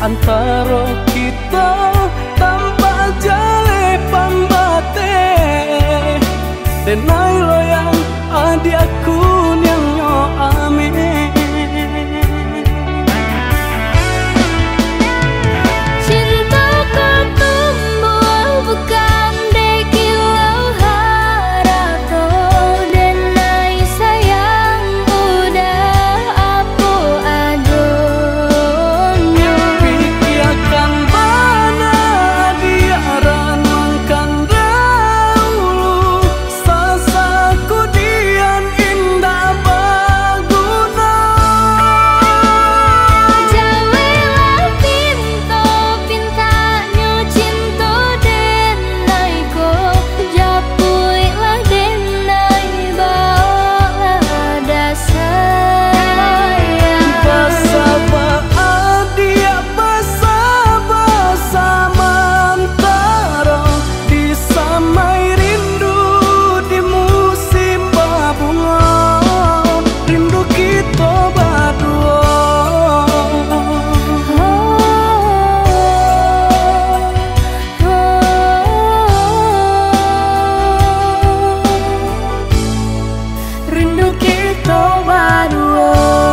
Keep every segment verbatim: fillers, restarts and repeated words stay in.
antara kita tanpa jale pambate. Denai loyang adi aku yang nyo ame. Cintaku tumbuh bukan dekilau harato. Denai sayang udah aku adonyo. Pikiakan bana diaran mangkan dahulu. Sasaku dian indah baguna. Jawelah pinto pintanyo cinta denai ko. Japuilah denai bawa dasayang. Basaba adia basaba samantara disamai rindu di musim babunga. Rindu kita berdua. Rindu kita berdua.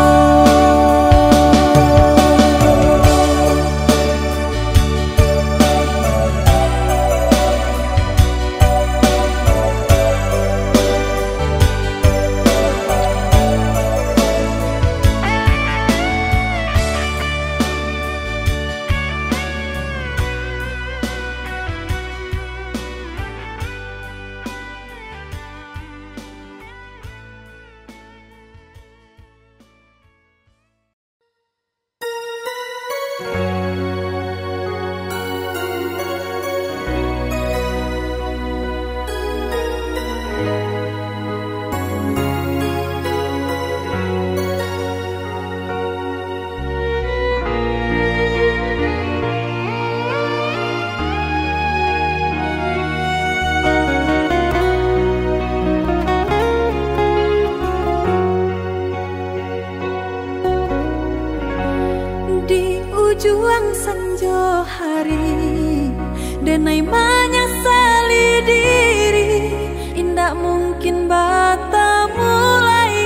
Di ujung senja hari, denai menyesali diri. Indak mungkin bata mulai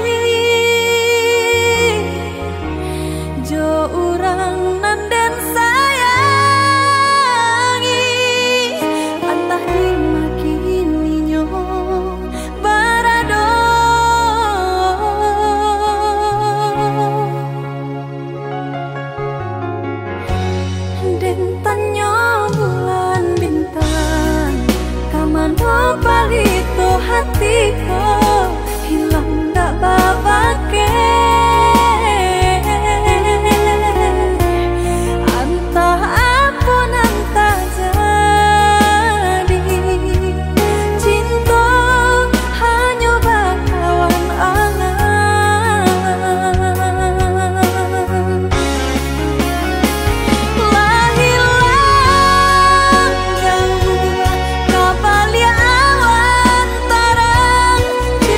jo urang nan den sayangi. Antah dimakini nyo barado. Den tanyo bulan bintang, kaman mau palito hatiku hilang dak babake. Antah apun antah jadi cinta hanya bakawan angan. Lah hilang jauh kabalia awan tarang.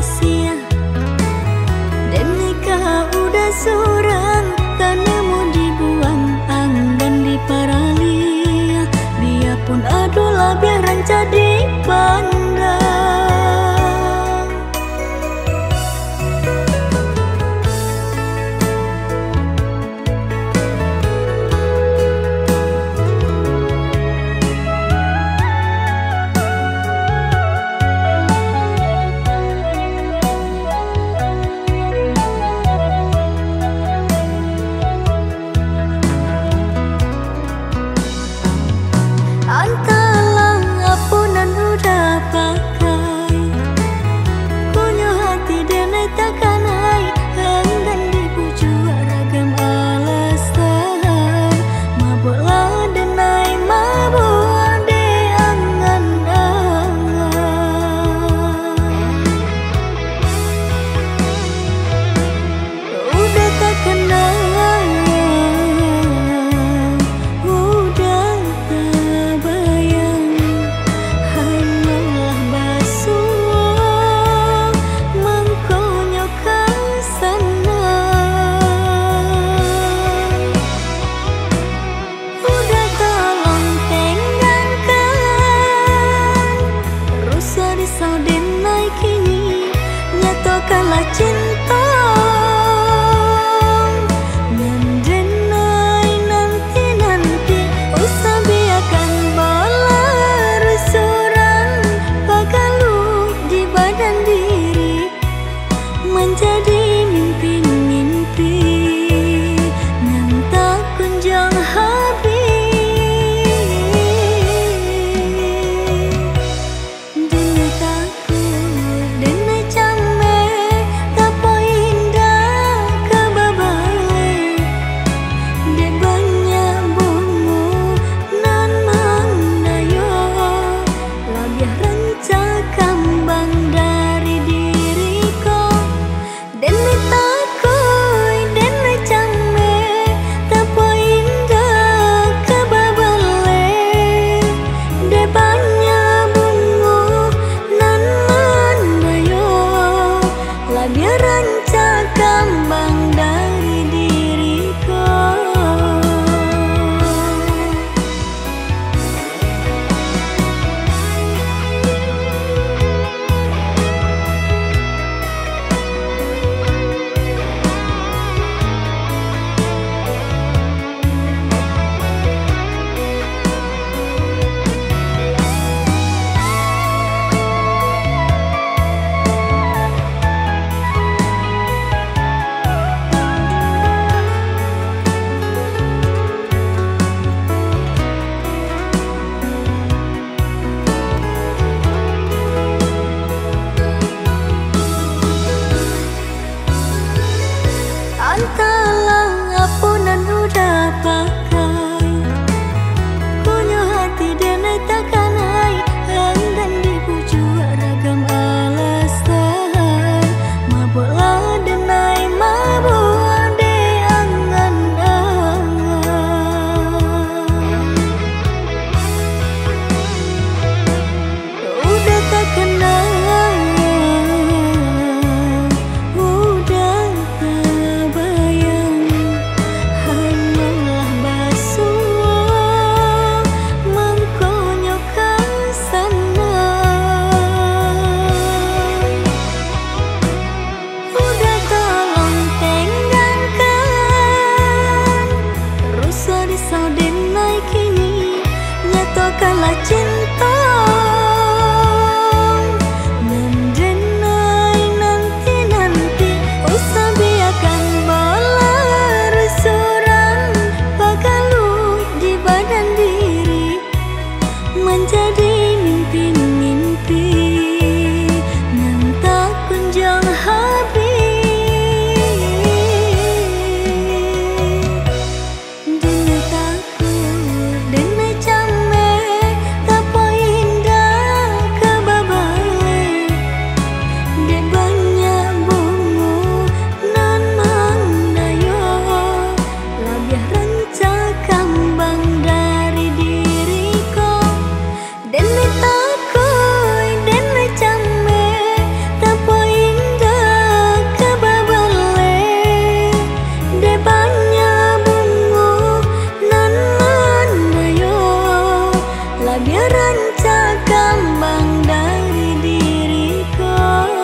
sia-sia. Dan nikah udah surang karena mau dibuang anggan di paralia. Biarpun adulah biar ranca dipandang. Antalang apunan udah pakai, kunyo hati dene takanai. Enggan dibujuk ragam alasan, mabuklah denai mabuk de angan-angan. Udah tak kenal, nyatokanlah cinta mendenai nanti-nanti. Usah biarkan bola rusuran pagalu di badan diri, menjadi mimpi-mimpi yang tak kunjung habis. Dene takut, dene biar ranca kambang dari diriku. Antalang apunan udah pakai, kunyo hati dene takanai. Enggan dibujuk ragam alasan, mabuklah denai mabuk de angan-angan. Udah tak kenal, nyatokanlah cinta mendenai nanti-nanti. Usah biarkan bola rusuran pagalu di badan diri, menjadi mimpi-mimpi yang tak kunjung habis. Dene takut, dene dan rancak kembang dari diriku.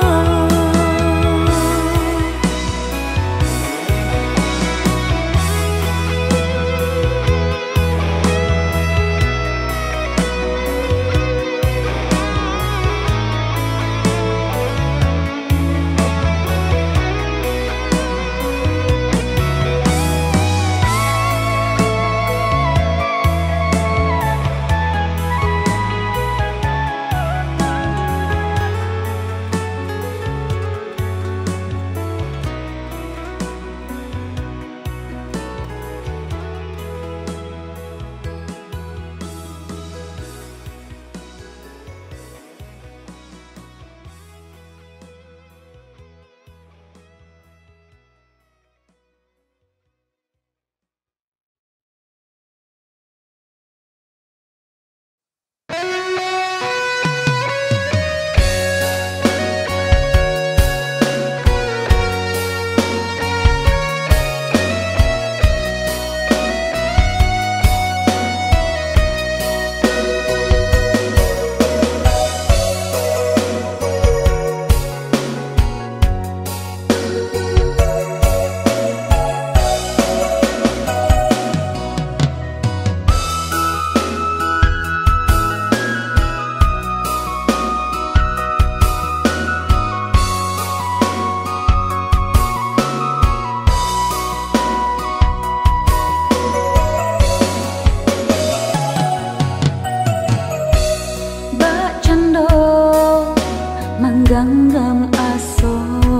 Menggenggam aso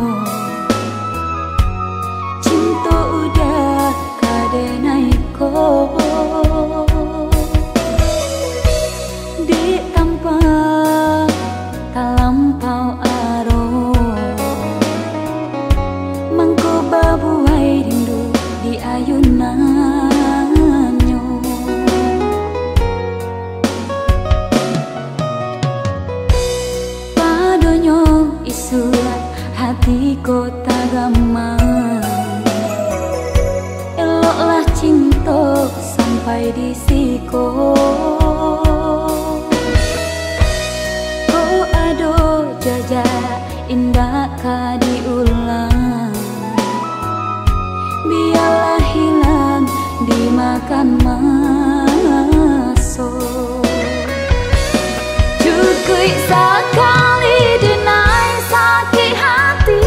cinta udah kadenaiko di tanpa talampau aro mangko babuai rindu di ayunannya padonyo isurat hati kota gaman eloklah cinta sampai di siko ko ado jaja indah ka diulang biarlah hilang dimakan masuk cukui sekali denai sakit hati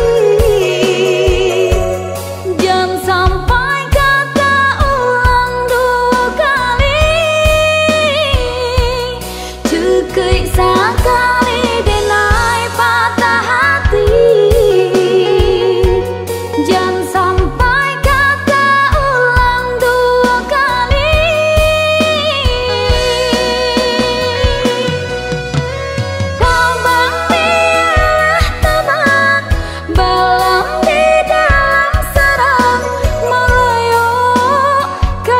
jangan sampai kata ulang dua kali cukui sekali denai patah hati jangan sampai kata ulang dua kali tabang biarlah tabang balam di dalam sarang meloyo ke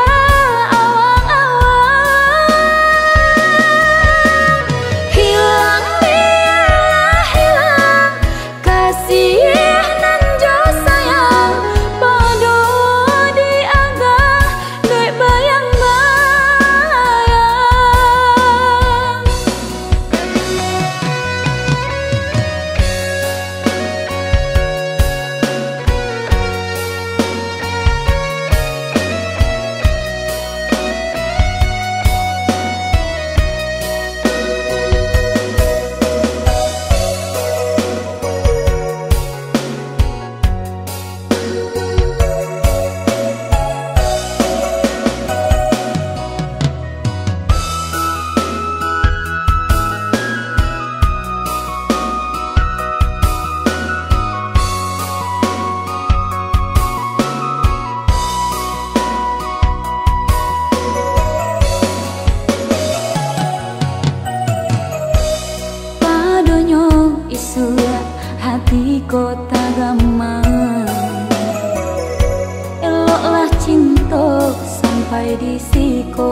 awang-awang hilang biarlah hilang kasih nan jo sayang pada dianggap dek bayang-bayang padonyo isurat hati kota gaman eloklah cinta sampai di siko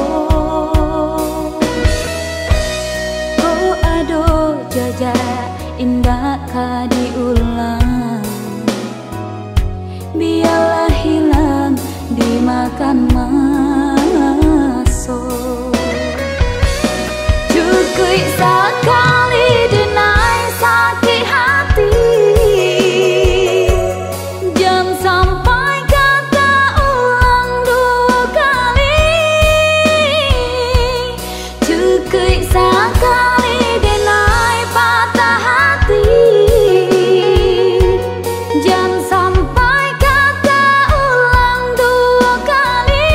ko ado jaja indah ka diulang biarlah hilang dimakan masuk sekali denai sakit hati. Jangan sampai kata ulang dua kali. Cukup sekali denai patah hati. Jangan sampai kata ulang dua kali.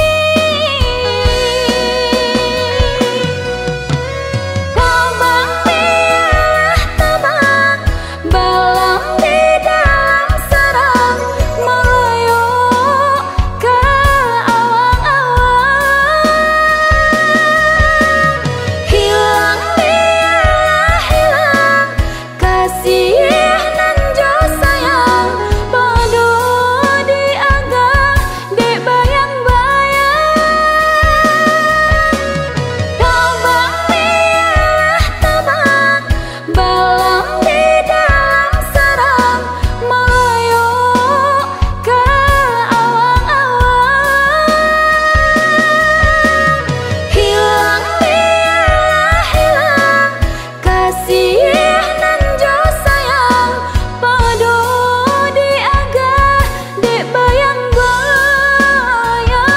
Tabang biarlah tabang, balam di dalam sarang, melayuk ke awang-awang. Hilang biarlah hilang, kasih nan jo sayang, padu diagak dek bayang-bayang. Tabang biarlah tabang, balam di dalam sarang, melayuk ke awang-awang. Hilang biarlah hilang, kasih nan jo sayang, padu diagak dek bayang-bayang.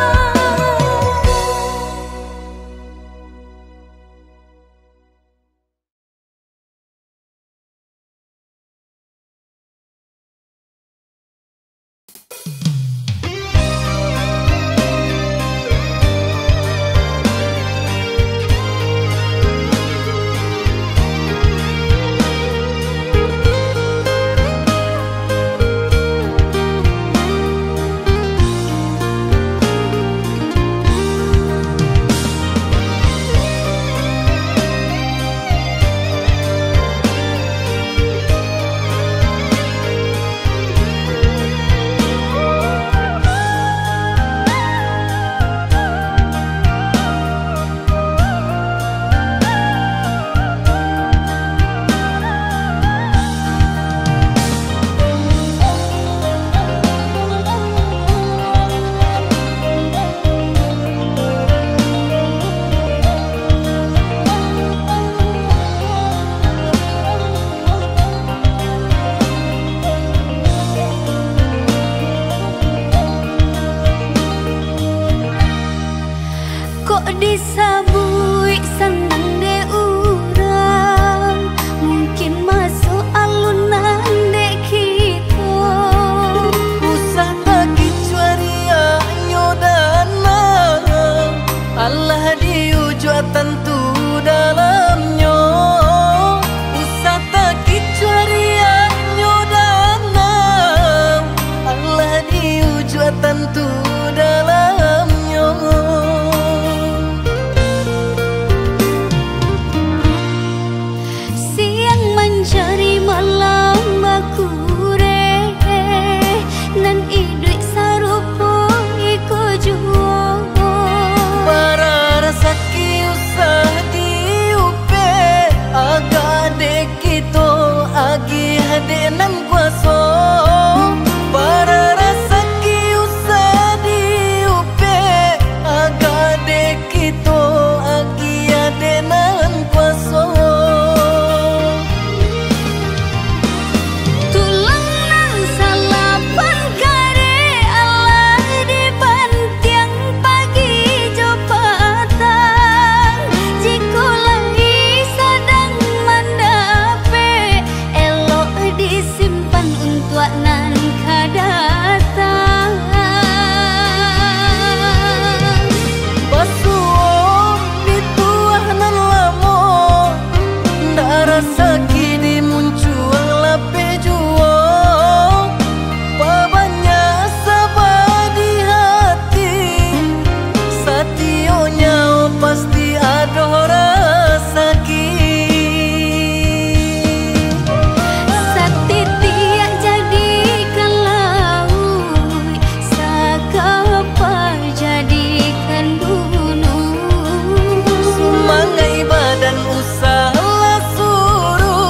Kok disabui senang de urang, mungkin masuk alunan de kita. Usah bagi cuaria nyodana, Allah diujua tentu dalamnya. Usah bagi cuaria nyodana, Allah diujua tentu dalamnya. Siang mencari malam bakure, nan iduk sarupo iko juo. Para rasaki usah diupe, agak dek kita agi hadenan kuaso. Para rasaki usah diupe, agak dek kita agi hadenan kuaso. Tulang nan salapan kare Allah di bantiang pagi jo patang. Jiko lagi sedang mendape, elok disimpan untuk nan kadatang. Basuh dituah nan lamo, ndak rasa kini muncul lape juo. Babanya sabar di hati, sationya pasti ada rasa ki. Satitiak jadikan laut, sakapa jadikan gunung. Semangai badan usaha suruh,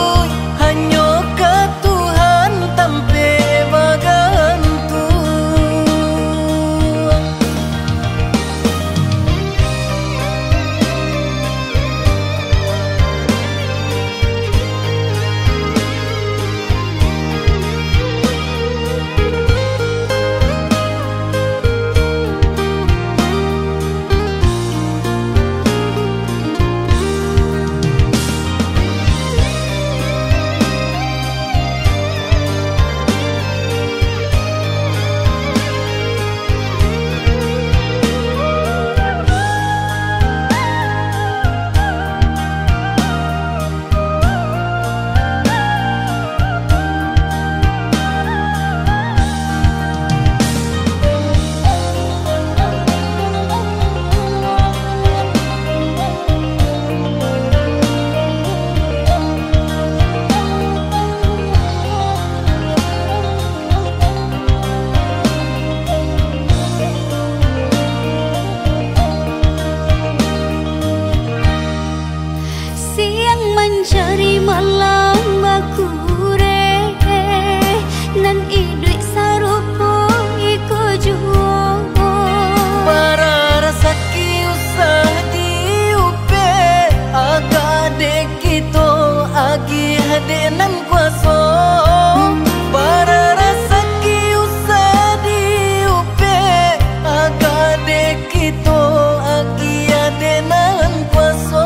mencari malam bakure nan idui sarupo iko juo para rasaki usah diupe aga dekito agi hadenan kuaso para rasaki usah diupe aga dekito agi hadenan kuaso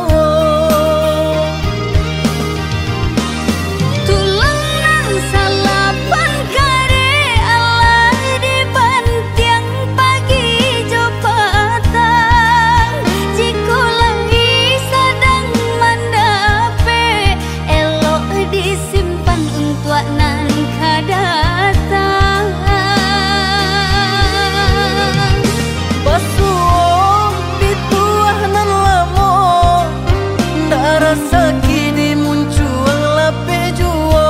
tulang nan salapan kare Allah di bantiang pagi jo patang jiko lagi sedang mendape elok disimpan untuk nan kadatang pasuo dituah nan lamo darah sakit dimuncul lape juo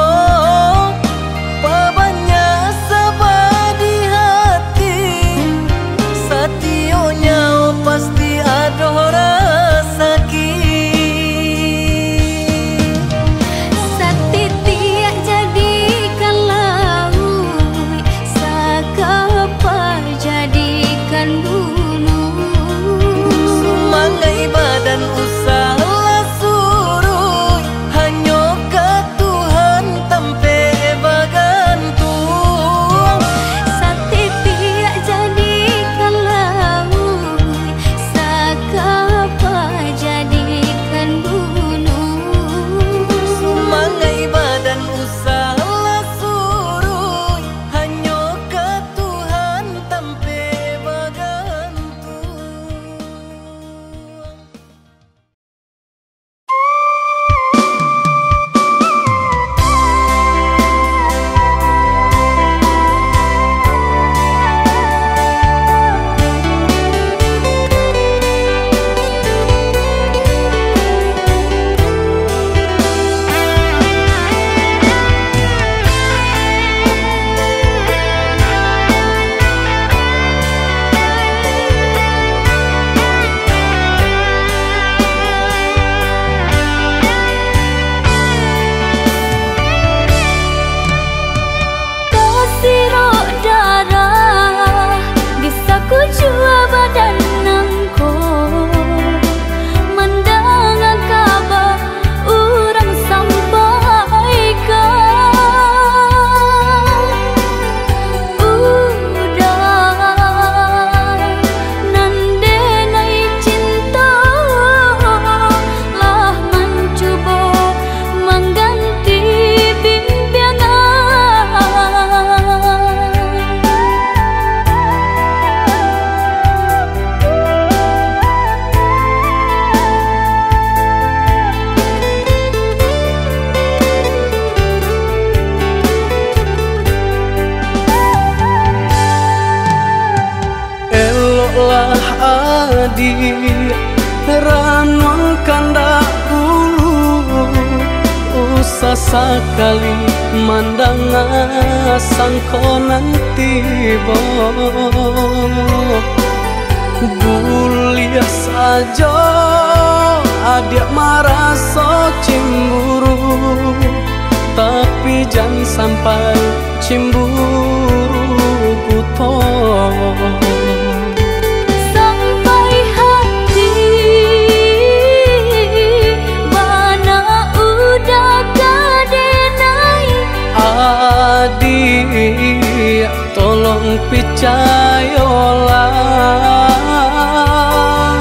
pabanya sabah di hati sationya pasti ada rasaki satitiak jadikan laut sakapa jadikan gunung Sumangai badan usah lah suruh hanya ke Tuhan tampe bagantung satitiak jadikan laut sakapa jadikan gunung Sumangai badan usah lah suruh hanya ke Tuhan tampe bagantung. Kasirok darah bisa ku jua badan nangko mendengar kabar orang sampaikan udah nandenai cinta lah mencoba mengganti bimbingan Eloklah adik ranul kandak dulu usah sekali mandang sangko nanti bo buliah saja adik marah so cemburu tapi jangan sampai cemburu buto sampai hati mana udah kadenai adik tolong percayalah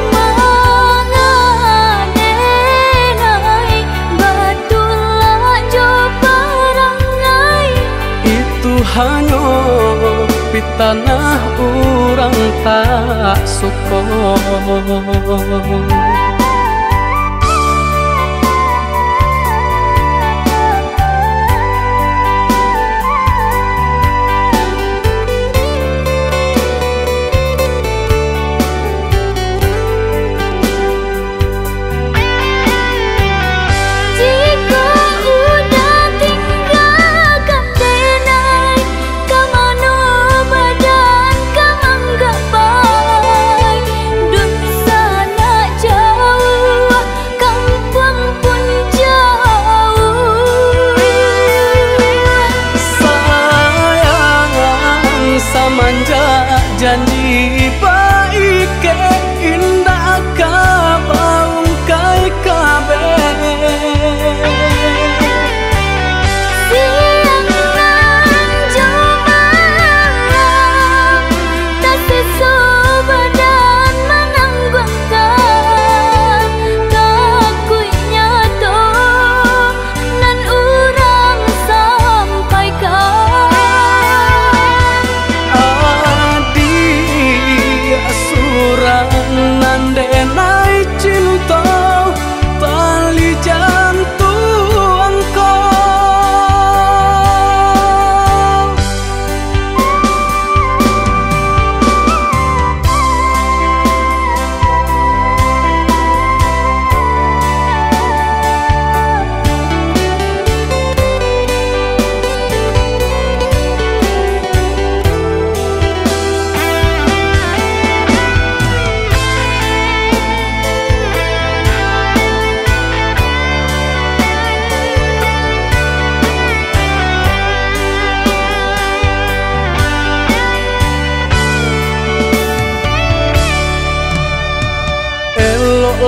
mangadenai batulah jo parangai itu hanya pitanah orang tak suka. jika udah tinggalkan denai kamano badan kamang gak baik dun sana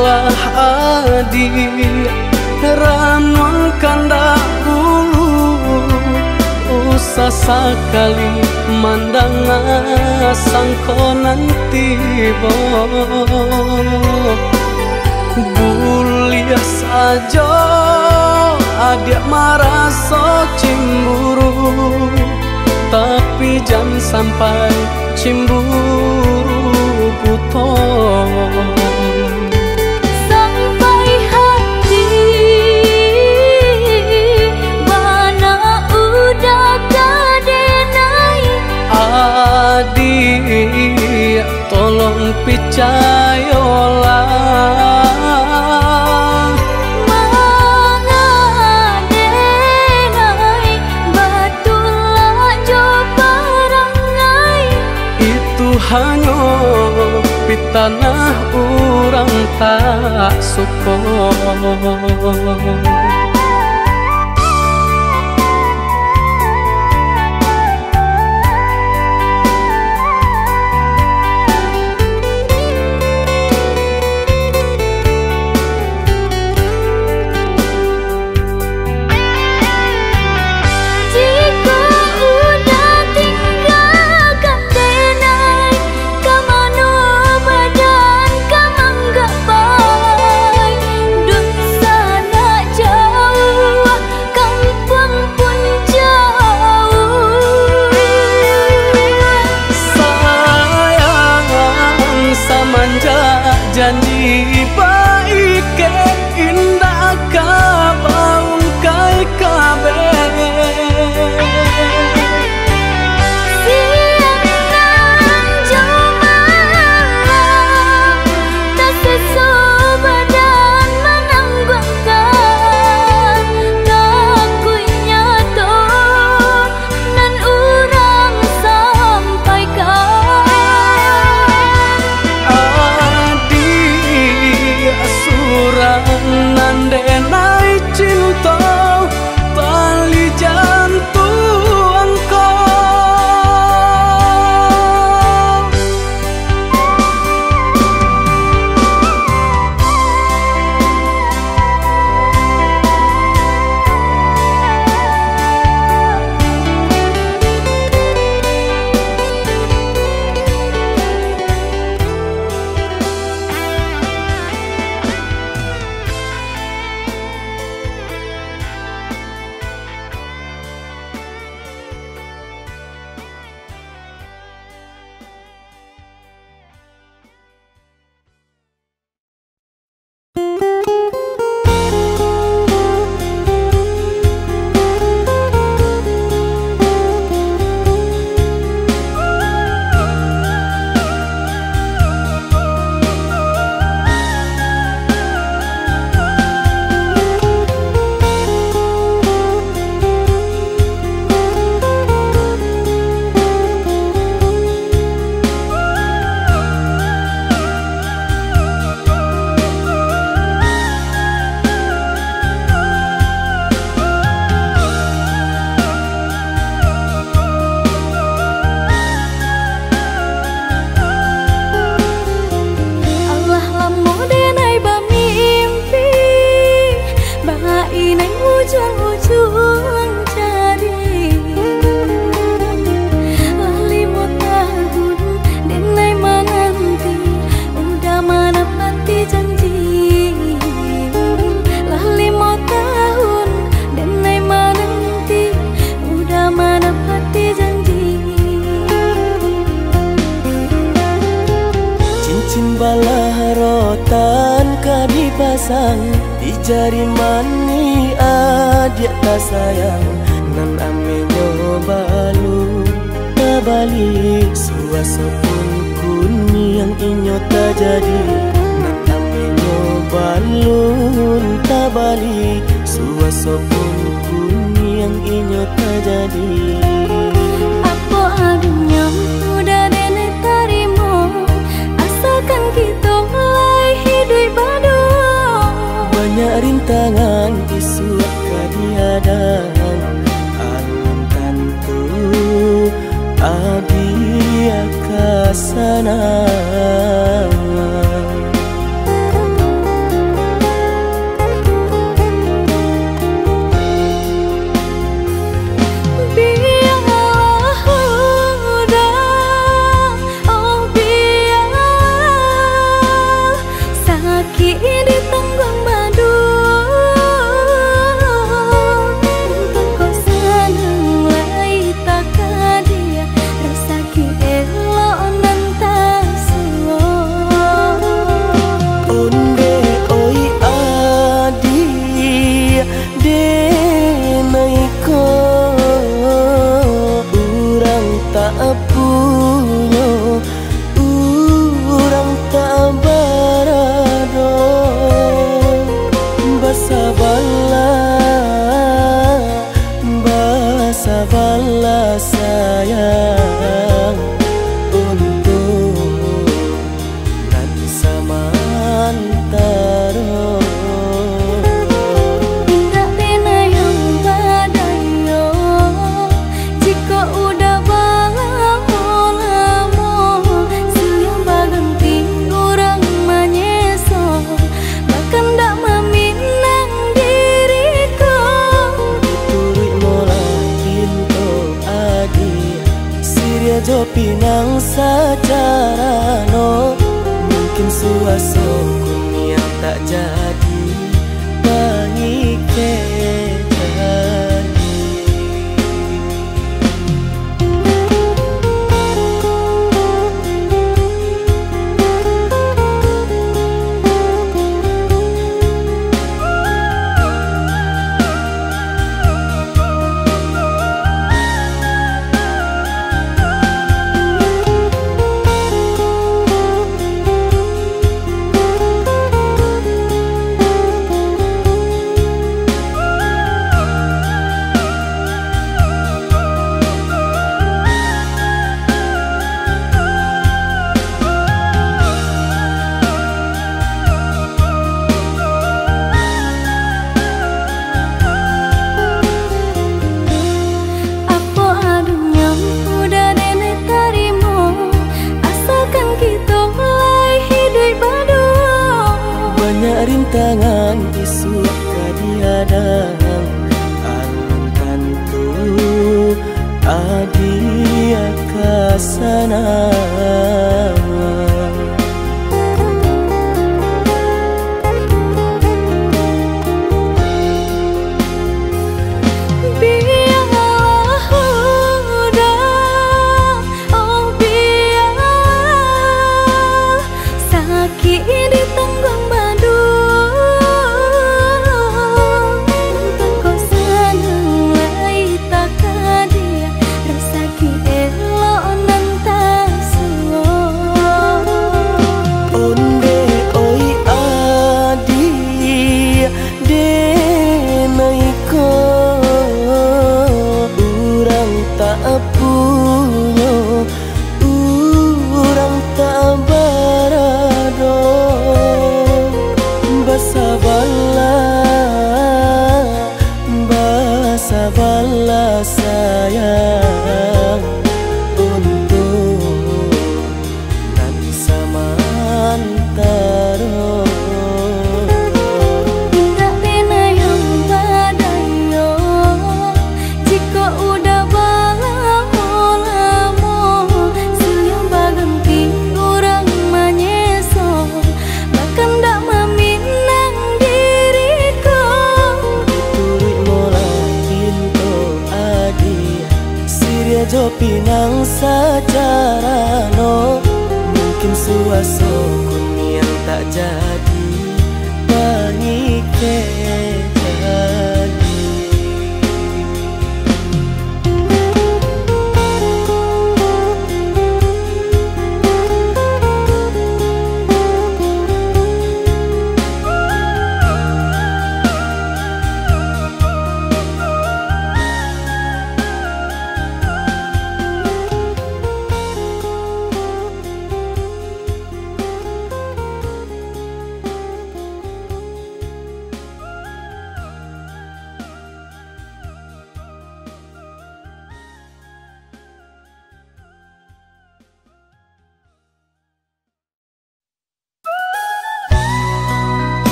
ulah adik ranuang kanda bulu usah sekali mandang sangko nanti bo buliah saja adik merasa cemburu tapi jangan sampai cemburu buto sampai hati mana udah kadenai adik tolong percayalah hanya pitanah orang tak suka janji baik ke indah kabaung kai kabe siang nan jamaah tak sesu badan menanggungkan takunya to nan urang sampaikan nandenai cinta tali jantung dipasang di jari mani adik tak sayang nan amenyo balu tabalik suasa pun kuni yang inyo tak jadi nan amenyo balun tabalik suasa pun kuni yang inyo tak jadi apa adanya udah nenek tarimo asalkan kita mulai hidup baru banyak rintangan isu kadiadang alam tentu adia kasana jo pinang secara no, mungkin suaso kun yang tak jadi pangike rintangan isu kadiadang alun tantu adia kasana sayang untuk nan samantaro tidak pernah yang padayo jika udah balamo siang baganti orang manyeso bahkan tak meminang diriku turut mulai pintu adi siria jo pinang secara no, mungkin suaso kun yang tak jadi pangike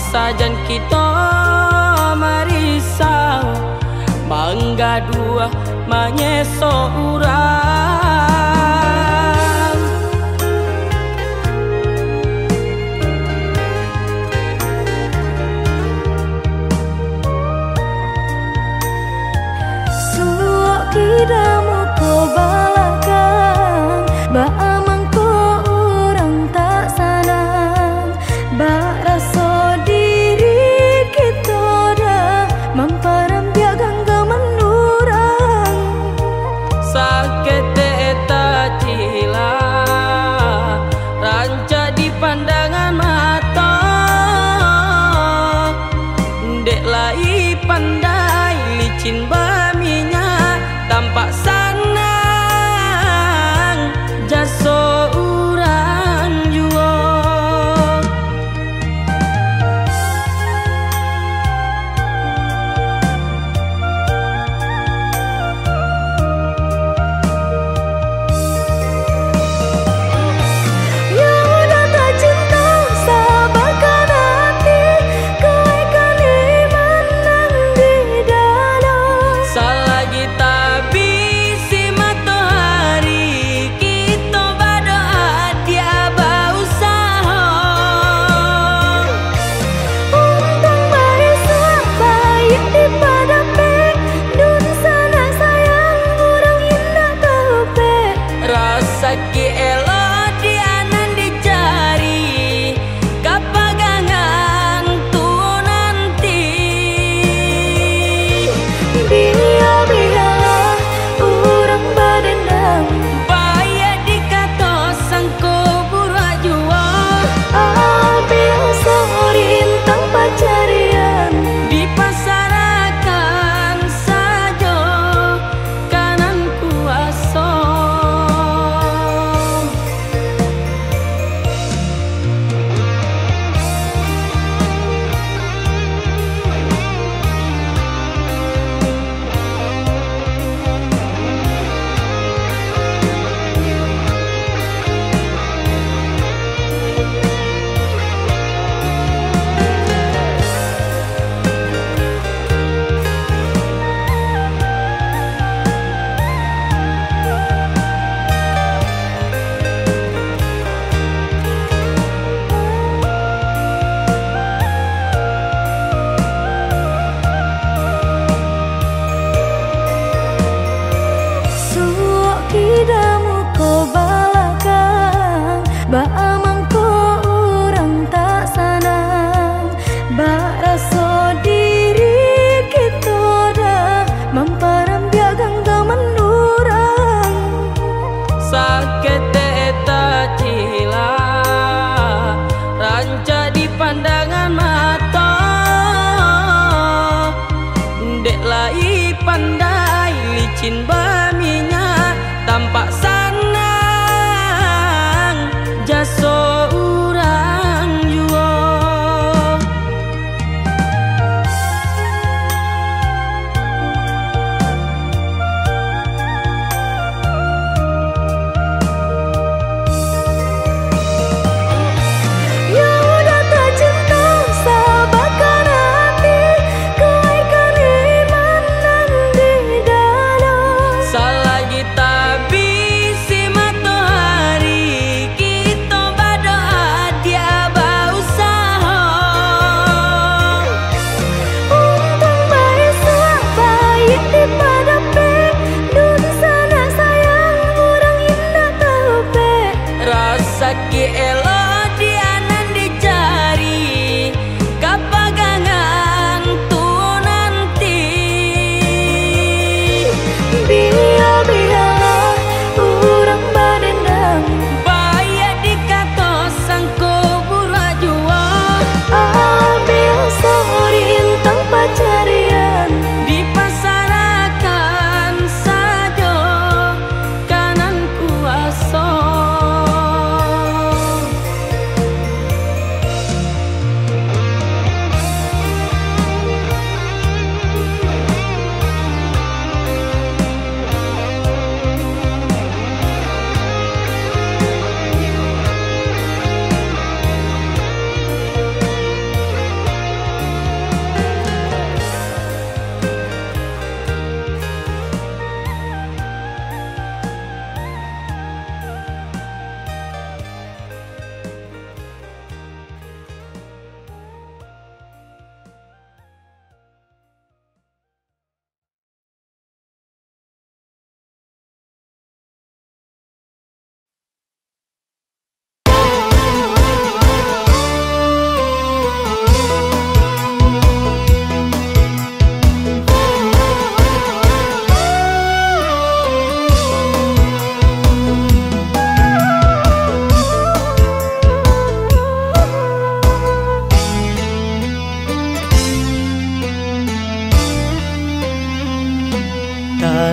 sajan kita merisau, mangga dua menyeso urang. Suok kidamu ko balakan, ba amang ko orang tak sanang, ba rasa diri kita dah mamparam biar gangga menurang. Sakit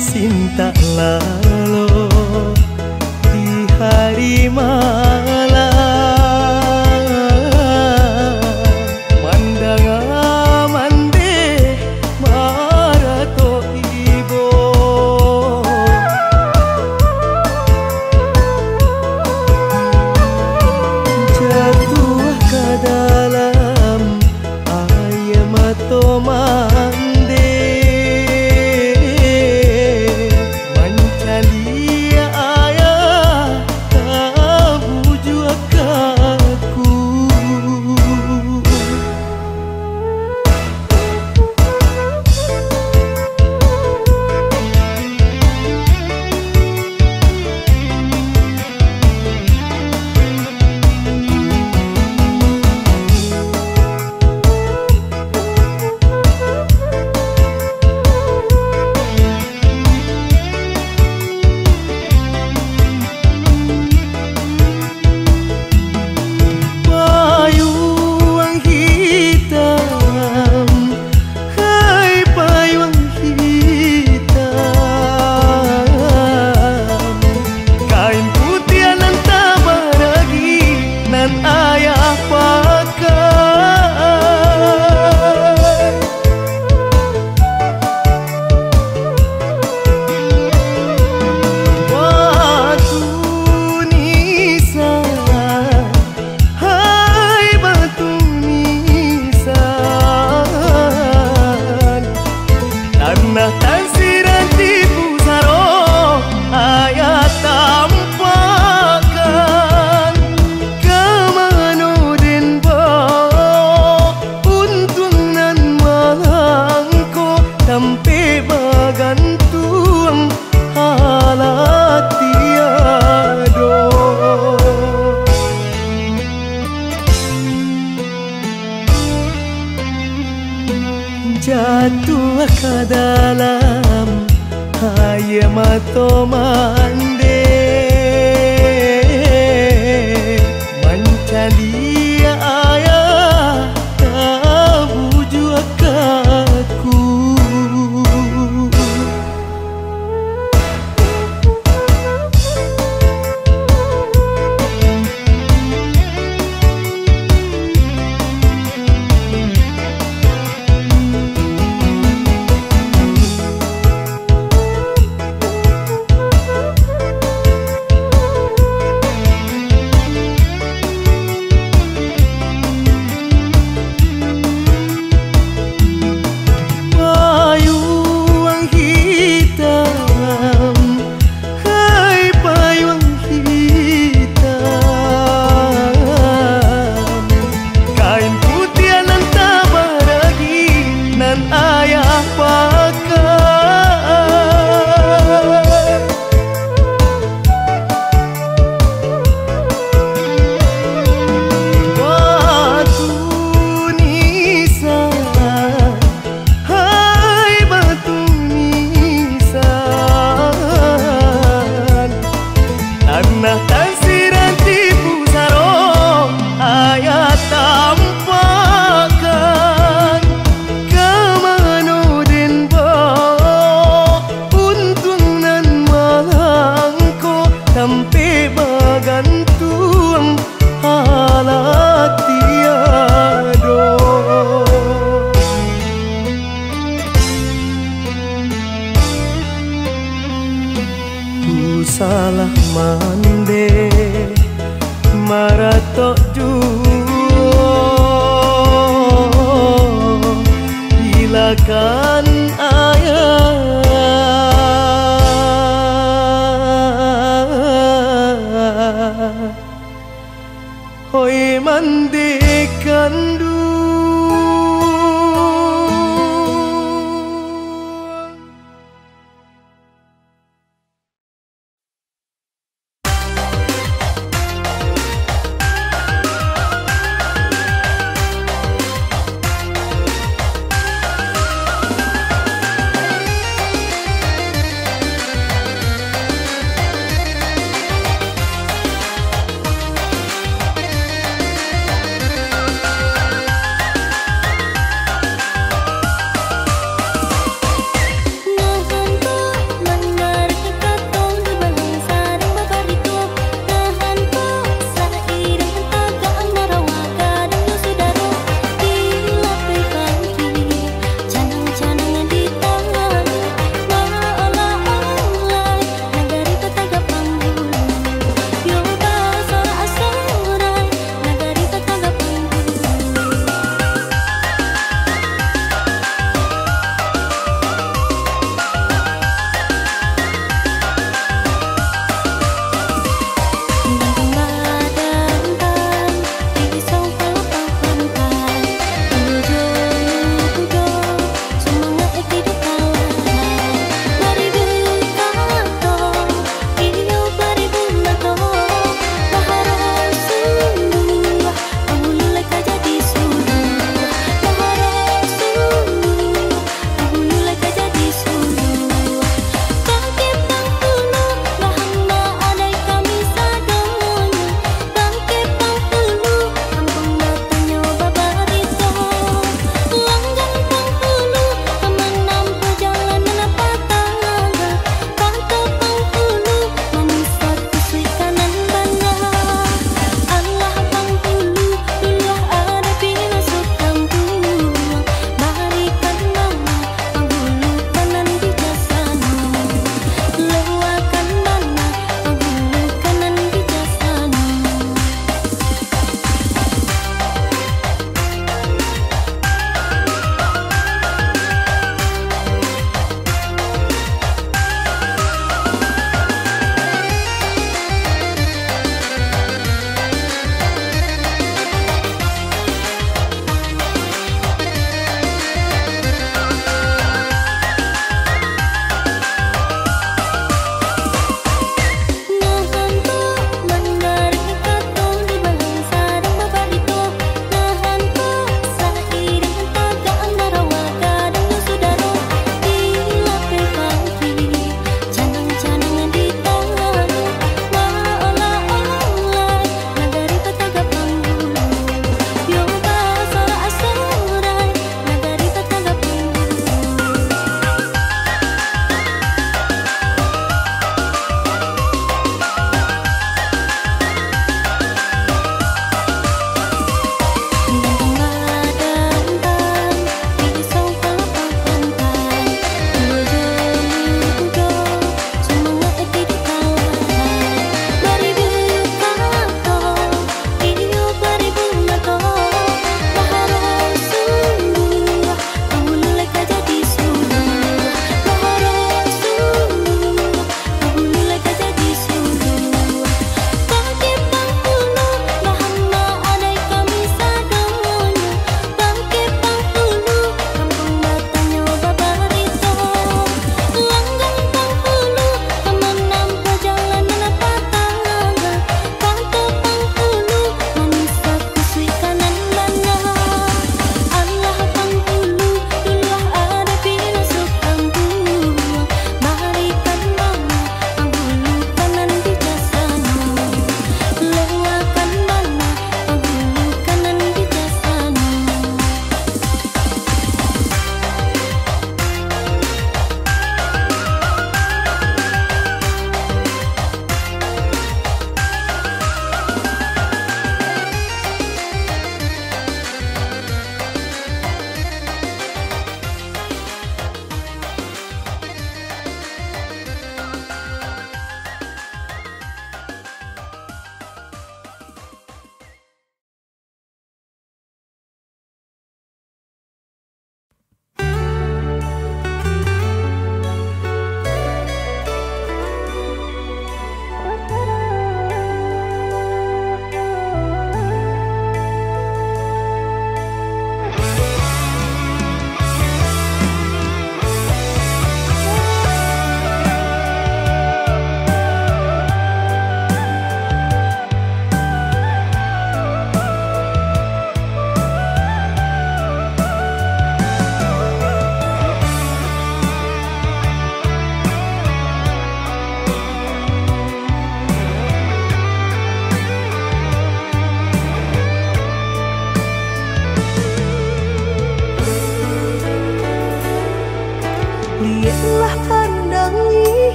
Sinta lalu di hari malam, mandang amande marato ibo, jatuh ke dalam air mata mande. Jatuh ke dalam air mata mande, mencari ayah tak bujuk aku.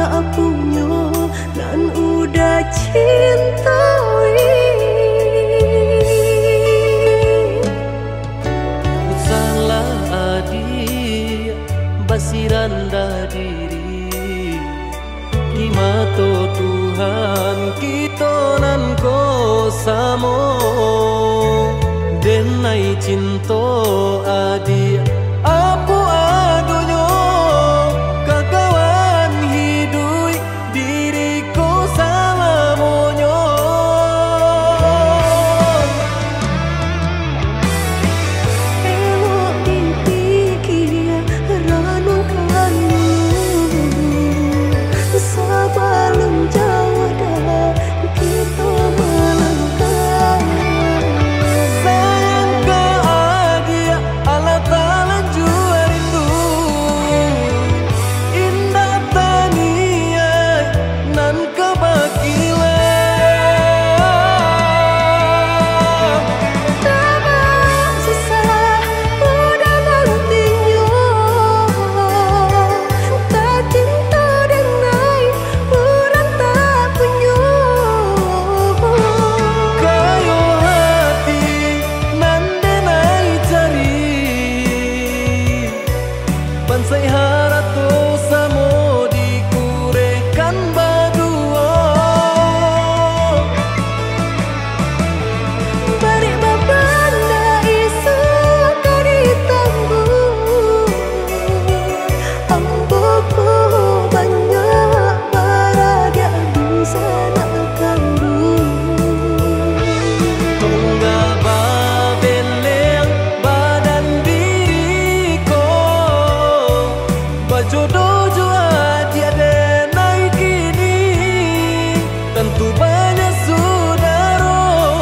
tak punya nan udah cintai. Salah adik basiran dah diri di mata Tuhan kita nan ko samo denai cinta adik apa adonyo kakawan hidui diriku sama monyo. Elok dipikir ranung kayu sebelum jauh dah kita melangkah. Sayang ke adik Allah Ta'ala jua rindu indah tania nan kebakilan. Tak susah udah nantinya tak cinta denai orang tak punya. Kayo hati nan denai cari bansai harato samo dikurekan badua. Bari babanda isu kari tangguh amboko banyak paraga bisa nak kandung. Tunggal babeleng badan diriku bajodoh jua tiada naik kini tentu banyak saudara.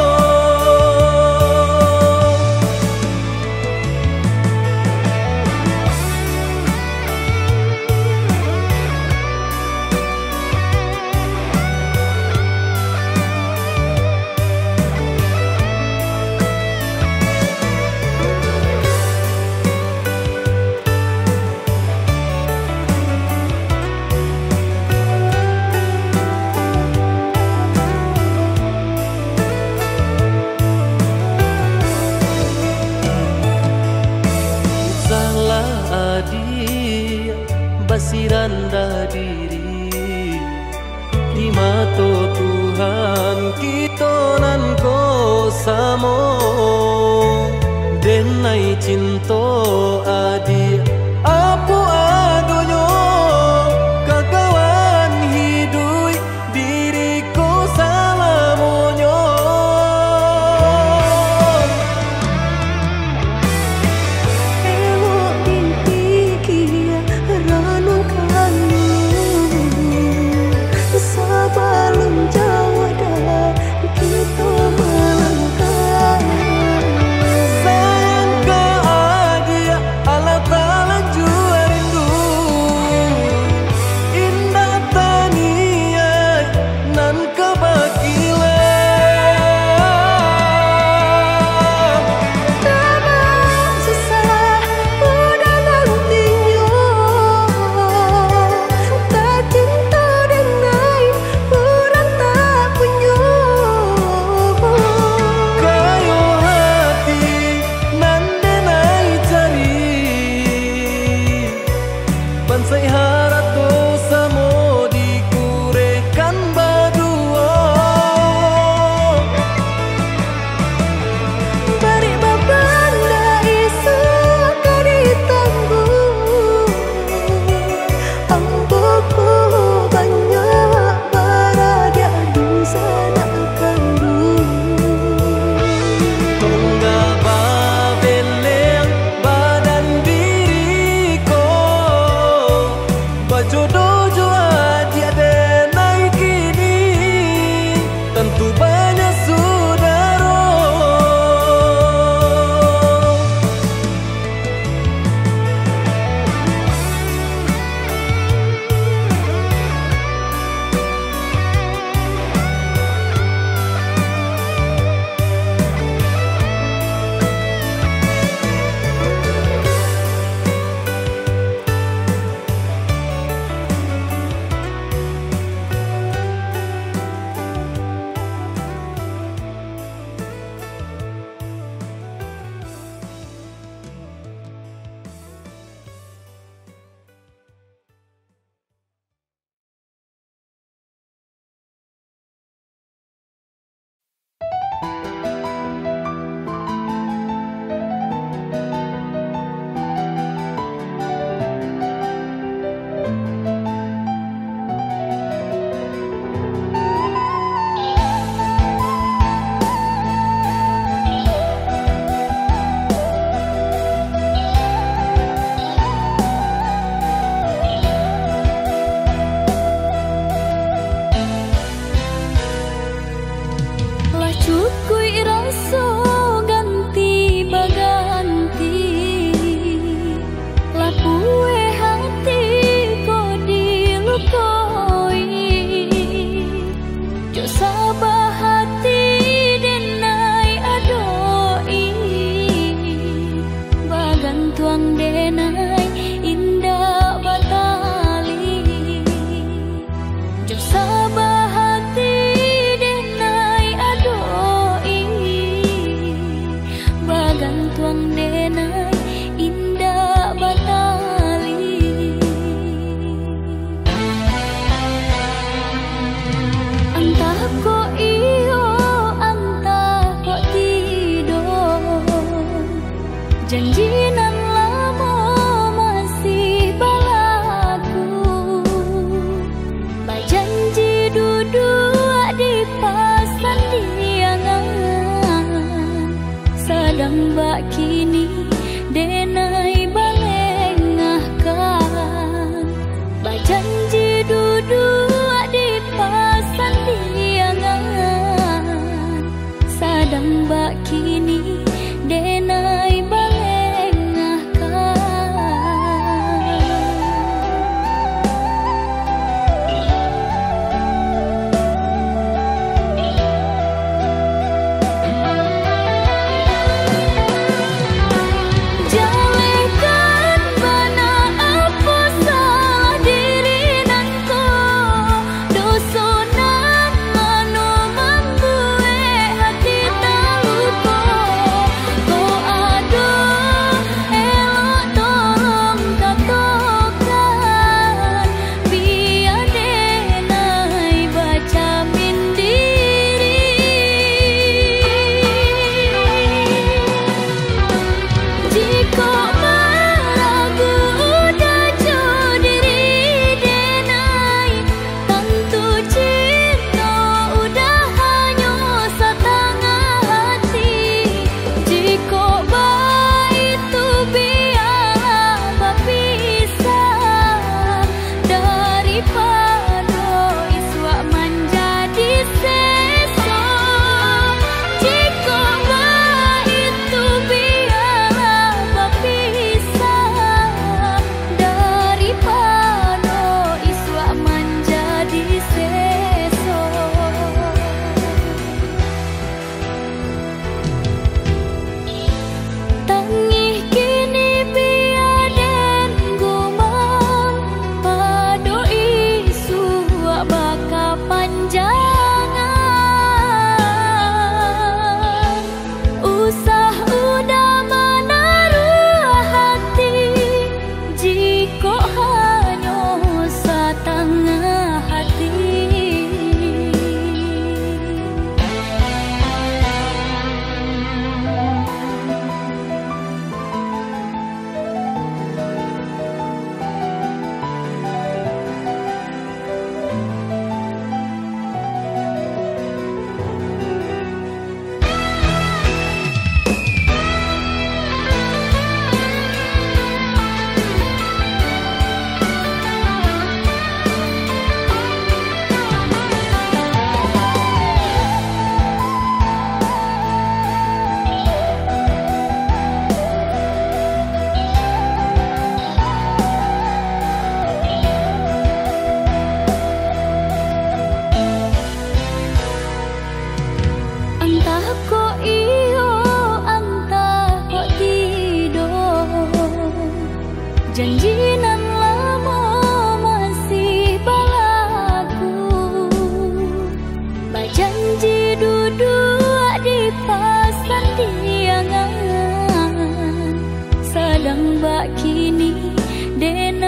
Salah adik basiran dah diri di mata Tuhan kita nan ko samo denai cinta adik apa adonyo kakawan hidui diriku sama monyo. Elok dipikir ranung kayu sebelum jauh dah kita melangkah. Sukui rasa ganti baganti, lapue hati kau dilukoi. Jo sabah hati denai adoi, bagan tuang denai indah batali. Jo sabah hati denai adoi, bagan tuang denai indah batali. Entah kok iyo, entah kok tidak, janji nan lama masih balaku. Bajanji duduk di pasan diangan, sedang bak kini denai balengahkan. Bajanji duduk di pasan diangan, sedang bak kini denai balengahkan. Jalekan bana apa salah diri nanko, dosonan anu membue hati taluko. Ko ado elok tolong katokan, biar denai baca mindiri. Jika meragu udah jauh diri denai, tentu cinta udah hanya setengah hati. Jika baik itu biar berpisah, daripada iswa menjadi sesok. Jika baik itu biar berpisah, daripada iswa menjadi sesok. Tangih kini biaden gumam, pado isu baka panjangan. Usah udah menaruh hati, jika hanya setengah hati. Entah kok iyo, entah kok tidak, janji nan lama masih balaku. Bajanji duduk di pasan diangan, sedang bak kini denai